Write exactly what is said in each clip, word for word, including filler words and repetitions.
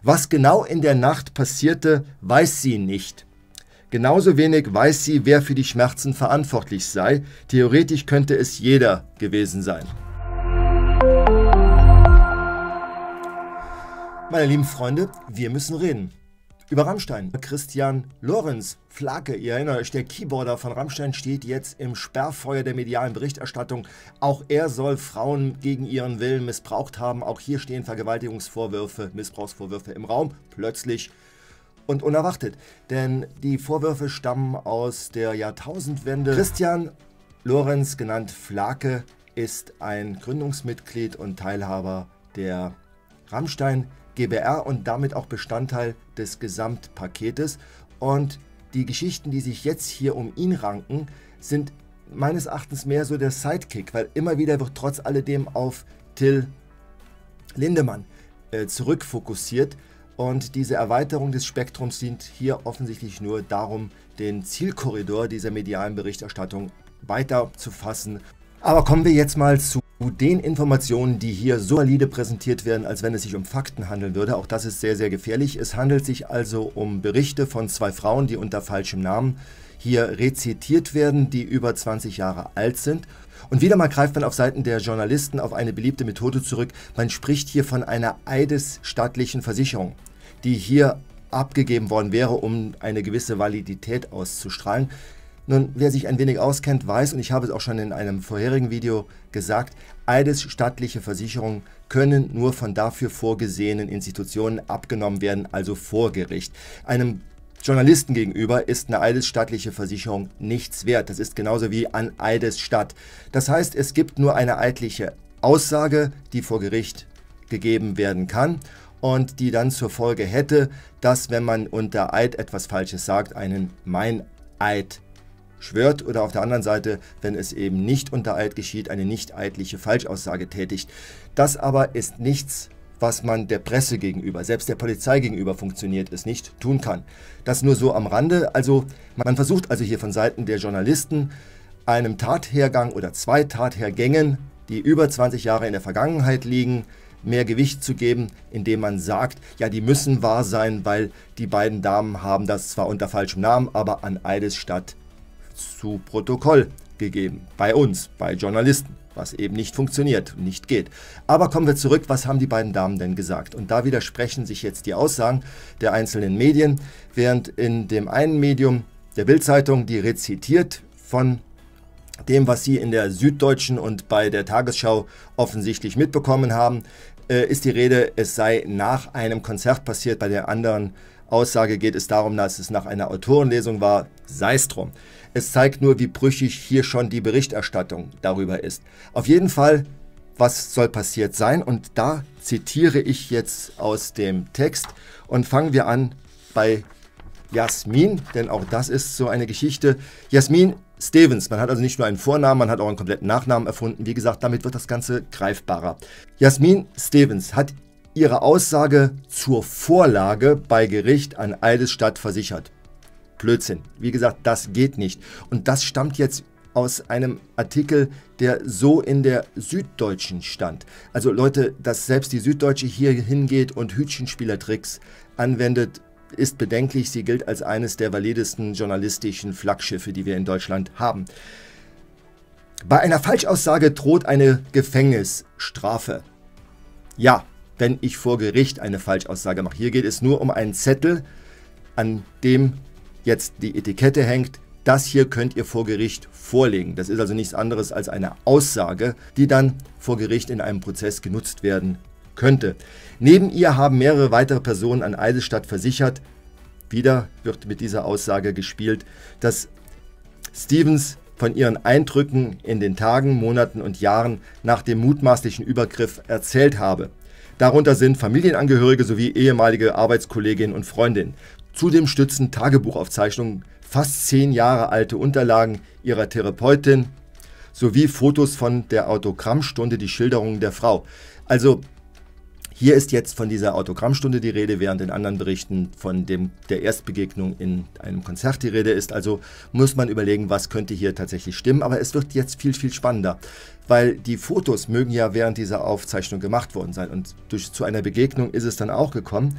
Was genau in der Nacht passierte, weiß sie nicht. Genauso wenig weiß sie, wer für die Schmerzen verantwortlich sei. Theoretisch könnte es jeder gewesen sein. Meine lieben Freunde, wir müssen reden. Über Rammstein. Christian Lorenz, Flake, ihr erinnert euch, der Keyboarder von Rammstein steht jetzt im Sperrfeuer der medialen Berichterstattung. Auch er soll Frauen gegen ihren Willen missbraucht haben. Auch hier stehen Vergewaltigungsvorwürfe, Missbrauchsvorwürfe im Raum. Plötzlich und unerwartet. Denn die Vorwürfe stammen aus der Jahrtausendwende. Christian Lorenz, genannt Flake, ist ein Gründungsmitglied und Teilhaber der Rammstein GbR und damit auch Bestandteil des Gesamtpaketes. Und die Geschichten, die sich jetzt hier um ihn ranken, sind meines Erachtens mehr so der Sidekick, weil immer wieder wird trotz alledem auf Till Lindemann äh, zurückfokussiert. Und diese Erweiterung des Spektrums dient hier offensichtlich nur darum, den Zielkorridor dieser medialen Berichterstattung weiter zu fassen. Aber kommen wir jetzt mal zu den Informationen, die hier so valide präsentiert werden, als wenn es sich um Fakten handeln würde. Auch das ist sehr, sehr gefährlich. Es handelt sich also um Berichte von zwei Frauen, die unter falschem Namen hier rezitiert werden, die über zwanzig Jahre alt sind. Und wieder mal greift man auf Seiten der Journalisten auf eine beliebte Methode zurück. Man spricht hier von einer eidesstattlichen Versicherung, die hier abgegeben worden wäre, um eine gewisse Validität auszustrahlen. Nun, wer sich ein wenig auskennt, weiß, und ich habe es auch schon in einem vorherigen Video gesagt, eidesstattliche Versicherungen können nur von dafür vorgesehenen Institutionen abgenommen werden, also vor Gericht. Einem Journalisten gegenüber ist eine eidesstattliche Versicherung nichts wert. Das ist genauso wie an Eidesstatt. Das heißt, es gibt nur eine eidliche Aussage, die vor Gericht gegeben werden kann und die dann zur Folge hätte, dass, wenn man unter Eid etwas Falsches sagt, einen Meineid schwört oder auf der anderen Seite, wenn es eben nicht unter Eid geschieht, eine nicht eidliche Falschaussage tätigt. Das aber ist nichts, was man der Presse gegenüber, selbst der Polizei gegenüber funktioniert es nicht, tun kann. Das nur so am Rande. Also man versucht also hier von Seiten der Journalisten einem Tathergang oder zwei Tathergängen, die über zwanzig Jahre in der Vergangenheit liegen, mehr Gewicht zu geben, indem man sagt, ja, die müssen wahr sein, weil die beiden Damen haben das zwar unter falschem Namen, aber an Eidesstatt zu Protokoll gegeben. Bei uns, bei Journalisten, was eben nicht funktioniert, nicht geht. Aber kommen wir zurück, was haben die beiden Damen denn gesagt? Und da widersprechen sich jetzt die Aussagen der einzelnen Medien, während in dem einen Medium, der Bild-Zeitung, die rezitiert von dem, was sie in der Süddeutschen und bei der Tagesschau offensichtlich mitbekommen haben, äh, ist die Rede, es sei nach einem Konzert passiert. Bei der anderen Aussage geht es darum, dass es nach einer Autorenlesung war, sei es drum. Es zeigt nur, wie brüchig hier schon die Berichterstattung darüber ist. Auf jeden Fall, was soll passiert sein? Und da zitiere ich jetzt aus dem Text und fangen wir an bei Jasmin, denn auch das ist so eine Geschichte. Jasmin Stevens, man hat also nicht nur einen Vornamen, man hat auch einen kompletten Nachnamen erfunden. Wie gesagt, damit wird das Ganze greifbarer. Jasmin Stevens hat ihre Aussage zur Vorlage bei Gericht an Eidesstatt versichert. Blödsinn. Wie gesagt, das geht nicht. Und das stammt jetzt aus einem Artikel, der so in der Süddeutschen stand. Also Leute, dass selbst die Süddeutsche hier hingeht und Hütchenspielertricks anwendet, ist bedenklich. Sie gilt als eines der validesten journalistischen Flaggschiffe, die wir in Deutschland haben. Bei einer Falschaussage droht eine Gefängnisstrafe. Ja, wenn ich vor Gericht eine Falschaussage mache. Hier geht es nur um einen Zettel, an dem jetzt die Etikette hängt. Das hier könnt ihr vor Gericht vorlegen. Das ist also nichts anderes als eine Aussage, die dann vor Gericht in einem Prozess genutzt werden könnte. Neben ihr haben mehrere weitere Personen an Eidesstatt versichert. Wieder wird mit dieser Aussage gespielt, dass Stevens von ihren Eindrücken in den Tagen, Monaten und Jahren nach dem mutmaßlichen Übergriff erzählt habe. Darunter sind Familienangehörige sowie ehemalige Arbeitskolleginnen und Freundinnen. Zudem stützen Tagebuchaufzeichnungen, fast zehn Jahre alte Unterlagen ihrer Therapeutin sowie Fotos von der Autogrammstunde die Schilderungen der Frau. Also hier ist jetzt von dieser Autogrammstunde die Rede, während in anderen Berichten von dem, der Erstbegegnung in einem Konzert die Rede ist. Also muss man überlegen, was könnte hier tatsächlich stimmen. Aber es wird jetzt viel, viel spannender, weil die Fotos mögen ja während dieser Aufzeichnung gemacht worden sein. Und durch, zu einer Begegnung ist es dann auch gekommen.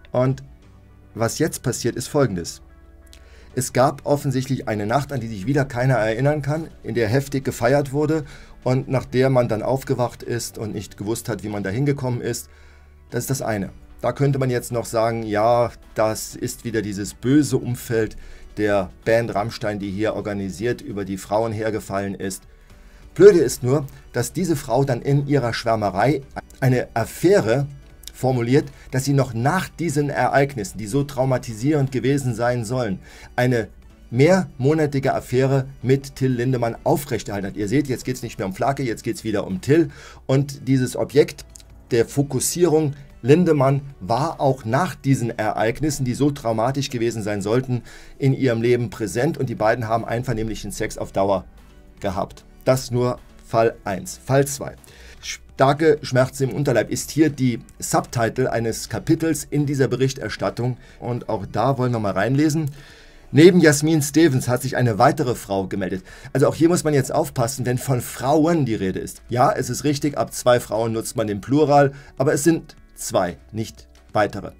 Und was jetzt passiert, ist Folgendes. Es gab offensichtlich eine Nacht, an die sich wieder keiner erinnern kann, in der heftig gefeiert wurde und nach der man dann aufgewacht ist und nicht gewusst hat, wie man da hingekommen ist. Das ist das eine. Da könnte man jetzt noch sagen, ja, das ist wieder dieses böse Umfeld der Band Rammstein, die hier organisiert über die Frauen hergefallen ist. Blöde ist nur, dass diese Frau dann in ihrer Schwärmerei eine Affäre formuliert, dass sie noch nach diesen Ereignissen, die so traumatisierend gewesen sein sollen, eine mehrmonatige Affäre mit Till Lindemann aufrechterhalten hat. Ihr seht, jetzt geht es nicht mehr um Flake, jetzt geht es wieder um Till. Und dieses Objekt der Fokussierung Lindemann war auch nach diesen Ereignissen, die so traumatisch gewesen sein sollten, in ihrem Leben präsent und die beiden haben einvernehmlichen Sex auf Dauer gehabt. Das nur Fall eins. Fall zwei. Starke Schmerzen im Unterleib ist hier die Subtitle eines Kapitels in dieser Berichterstattung und auch da wollen wir mal reinlesen. Neben Jasmin Stevens hat sich eine weitere Frau gemeldet. Also auch hier muss man jetzt aufpassen, wenn von Frauen die Rede ist. Ja, es ist richtig, ab zwei Frauen nutzt man den Plural, aber es sind zwei, nicht weitere.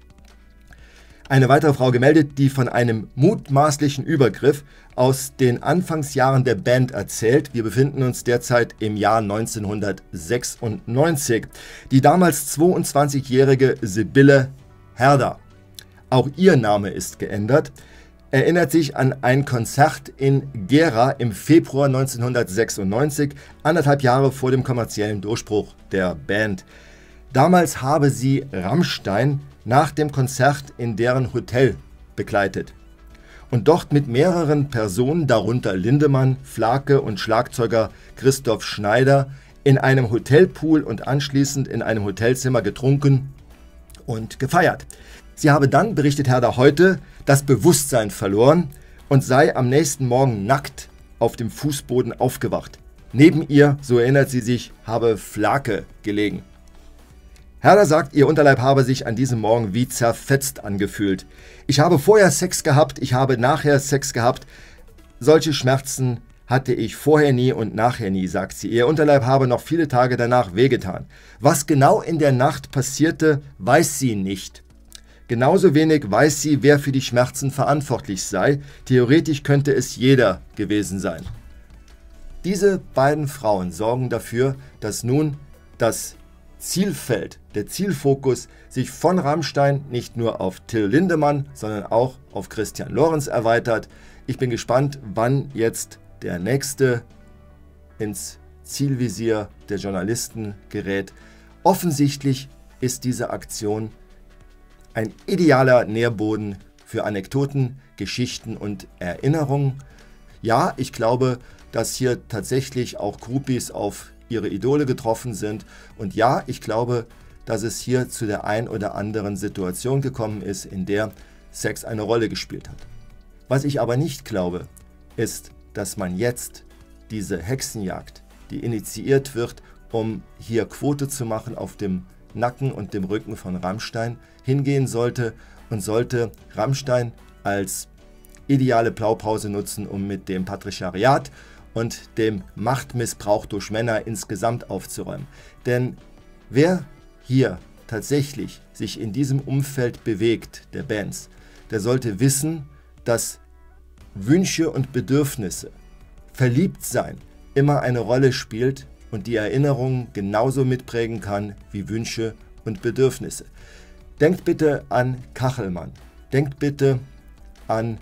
Eine weitere Frau gemeldet, die von einem mutmaßlichen Übergriff aus den Anfangsjahren der Band erzählt. Wir befinden uns derzeit im Jahr neunzehnhundertsechsundneunzig. Die damals zweiundzwanzigjährige Sibylle Herder, auch ihr Name ist geändert, erinnert sich an ein Konzert in Gera im Februar neunzehnhundertsechsundneunzig, anderthalb Jahre vor dem kommerziellen Durchbruch der Band. Damals habe sie Rammstein nach dem Konzert in deren Hotel begleitet und dort mit mehreren Personen, darunter Lindemann, Flake und Schlagzeuger Christoph Schneider, in einem Hotelpool und anschließend in einem Hotelzimmer getrunken und gefeiert. Sie habe dann, berichtet Herder heute, das Bewusstsein verloren und sei am nächsten Morgen nackt auf dem Fußboden aufgewacht. Neben ihr, so erinnert sie sich, habe Flake gelegen. Herder sagt, ihr Unterleib habe sich an diesem Morgen wie zerfetzt angefühlt. Ich habe vorher Sex gehabt, ich habe nachher Sex gehabt. Solche Schmerzen hatte ich vorher nie und nachher nie, sagt sie. Ihr Unterleib habe noch viele Tage danach wehgetan. Was genau in der Nacht passierte, weiß sie nicht. Genauso wenig weiß sie, wer für die Schmerzen verantwortlich sei. Theoretisch könnte es jeder gewesen sein. Diese beiden Frauen sorgen dafür, dass nun das Zielfeld, der Zielfokus sich von Rammstein nicht nur auf Till Lindemann, sondern auch auf Christian Lorenz erweitert. Ich bin gespannt, wann jetzt der nächste ins Zielvisier der Journalisten gerät. Offensichtlich ist diese Aktion ein idealer Nährboden für Anekdoten, Geschichten und Erinnerungen. Ja, ich glaube, dass hier tatsächlich auch Groupies auf ihre Idole getroffen sind. Und ja, ich glaube, dass es hier zu der ein oder anderen Situation gekommen ist, in der Sex eine Rolle gespielt hat. Was ich aber nicht glaube, ist, dass man jetzt diese Hexenjagd, die initiiert wird, um hier Quote zu machen auf dem Nacken und dem Rücken von Rammstein, hingehen sollte und sollte Rammstein als ideale Blaupause nutzen, um mit dem Patriarchat und dem Machtmissbrauch durch Männer insgesamt aufzuräumen. Denn wer hier tatsächlich sich in diesem Umfeld bewegt, der Bands, der sollte wissen, dass Wünsche und Bedürfnisse, Verliebtsein immer eine Rolle spielt und die Erinnerung genauso mitprägen kann wie Wünsche und Bedürfnisse. Denkt bitte an Kachelmann, denkt bitte an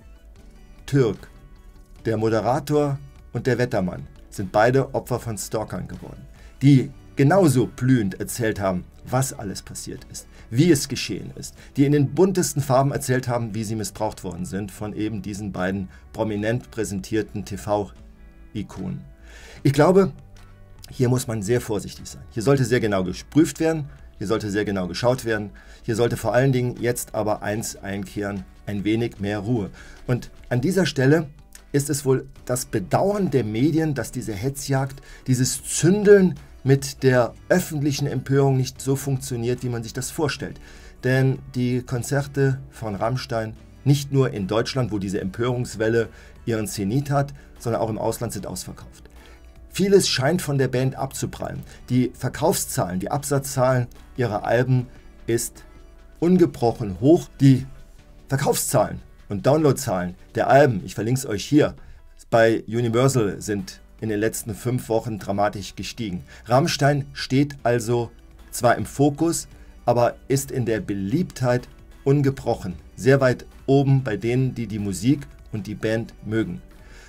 Türk, der Moderator und der Wettermann sind beide Opfer von Stalkern geworden, die genauso blühend erzählt haben, was alles passiert ist, wie es geschehen ist, die in den buntesten Farben erzählt haben, wie sie missbraucht worden sind von eben diesen beiden prominent präsentierten T V-Ikonen. Ich glaube, hier muss man sehr vorsichtig sein. Hier sollte sehr genau geprüft werden, hier sollte sehr genau geschaut werden, hier sollte vor allen Dingen jetzt aber eins einkehren, ein wenig mehr Ruhe. Und an dieser Stelle ist es wohl das Bedauern der Medien, dass diese Hetzjagd, dieses Zündeln mit der öffentlichen Empörung nicht so funktioniert, wie man sich das vorstellt. Denn die Konzerte von Rammstein, nicht nur in Deutschland, wo diese Empörungswelle ihren Zenit hat, sondern auch im Ausland sind ausverkauft. Vieles scheint von der Band abzuprallen. Die Verkaufszahlen, die Absatzzahlen ihrer Alben ist ungebrochen hoch. Die Verkaufszahlen und Downloadzahlen der Alben, ich verlinke es euch hier, bei Universal sind in den letzten fünf Wochen dramatisch gestiegen. Rammstein steht also zwar im Fokus, aber ist in der Beliebtheit ungebrochen. Sehr weit oben bei denen, die die Musik und die Band mögen.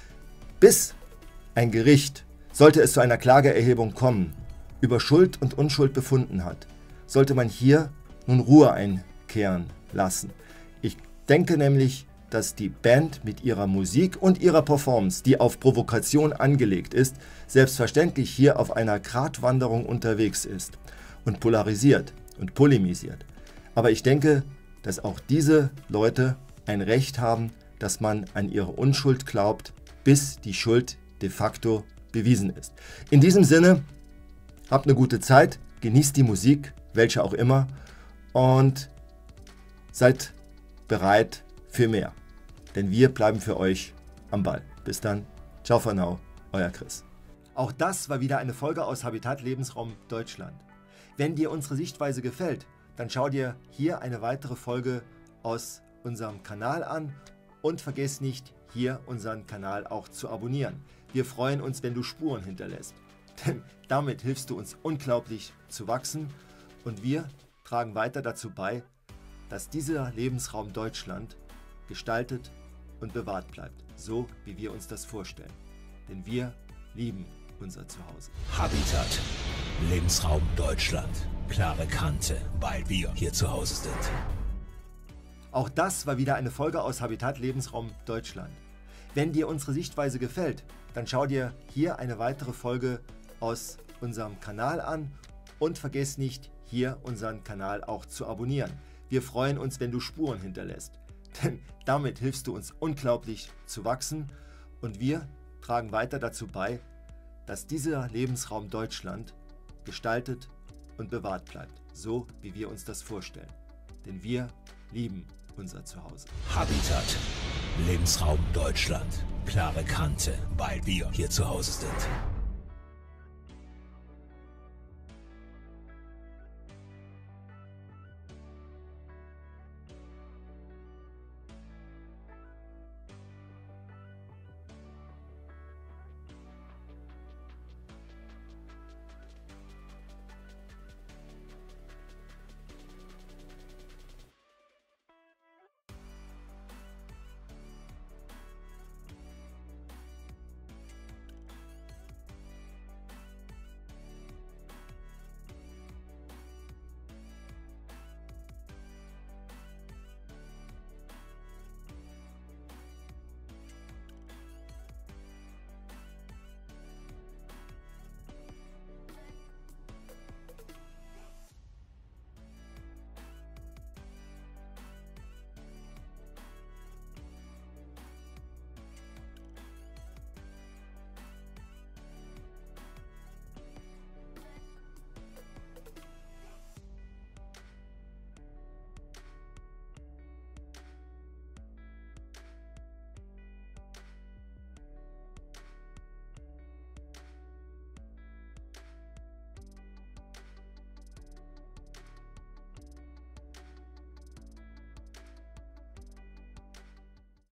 Bis ein Gericht, sollte es zu einer Klageerhebung kommen, über Schuld und Unschuld befunden hat, sollte man hier nun Ruhe einkehren lassen. Ich denke nämlich, dass die Band mit ihrer Musik und ihrer Performance, die auf Provokation angelegt ist, selbstverständlich hier auf einer Gratwanderung unterwegs ist und polarisiert und polemisiert. Aber ich denke, dass auch diese Leute ein Recht haben, dass man an ihre Unschuld glaubt, bis die Schuld de facto bewiesen ist. In diesem Sinne, habt eine gute Zeit, genießt die Musik, welche auch immer, und seid bereit für mehr. Denn wir bleiben für euch am Ball. Bis dann. Ciao for now, euer Chris. Auch das war wieder eine Folge aus Habitat Lebensraum Deutschland. Wenn dir unsere Sichtweise gefällt, dann schau dir hier eine weitere Folge aus unserem Kanal an und vergiss nicht, hier unseren Kanal auch zu abonnieren. Wir freuen uns, wenn du Spuren hinterlässt, denn damit hilfst du uns unglaublich zu wachsen und wir tragen weiter dazu bei, dass dieser Lebensraum Deutschland gestaltet und bewahrt bleibt, so wie wir uns das vorstellen. Denn wir lieben unser Zuhause. Habitat Lebensraum Deutschland. Klare Kante, weil wir hier zu Hause sind. Auch das war wieder eine Folge aus Habitat Lebensraum Deutschland. Wenn dir unsere Sichtweise gefällt, dann schau dir hier eine weitere Folge aus unserem Kanal an und vergiss nicht, hier unseren Kanal auch zu abonnieren. Wir freuen uns, wenn du Spuren hinterlässt, denn damit hilfst du uns unglaublich zu wachsen und wir tragen weiter dazu bei, dass dieser Lebensraum Deutschland gestaltet und bewahrt bleibt, so wie wir uns das vorstellen. Denn wir lieben unser Zuhause. Habitat Lebensraum Deutschland. Klare Kante, weil wir hier zu Hause sind.